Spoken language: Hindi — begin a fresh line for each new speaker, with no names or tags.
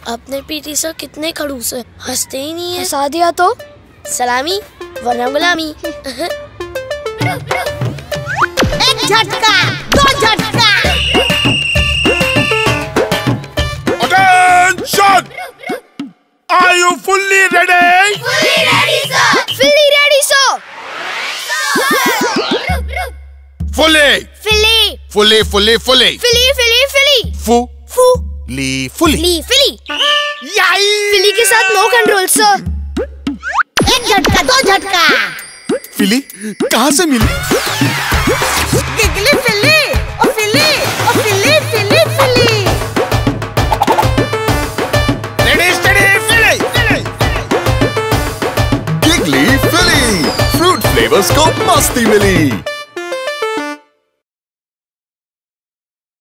अपने पीटी सर कितने खड़ूस है, हंसते ही नहीं है।
हंसा दिया तो
सलामी वरना गुलामी।
एक झटका, दो झटका।
Attention! Are you fully ready?
Fully ready, sir.
Fully ready, sir.
Fully.
Fully.
Fully, fully, fully.
Fully, fully, fully.
Fully, fully.
Fully.
Yay!
Fully के साथ no control, sir.
एक झटका, दो झटका।
फिली कहाँ से मिली?
गिगली फिली, ओ फिली, ओ फिली, फिली, फिली।
Ready, steady, फिली.
गिगली फिली, फ्रूट फ्लेवर्स को मस्ती मिली।